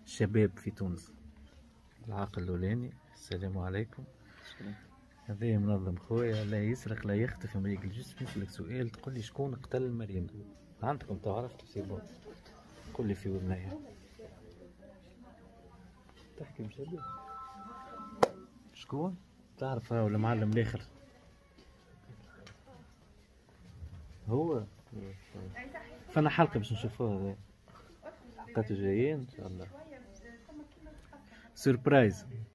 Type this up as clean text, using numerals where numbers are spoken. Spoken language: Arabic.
الشباب في تونس. العاقل الاولاني، السلام عليكم. هذا منظم خويا، لا يسرق لا يخطف يمريك الجسم. يسألك سؤال تقول لي شكون قتل مريم؟ عندكم تعرف سيبون، قول لي في ودنيا تحكي مشابه. شكون؟ تعرف ولا معلم الاخر؟ هو فانا حلقة باش نشوفوها هذا حلقات جايين ان شاء الله. سوربرايز.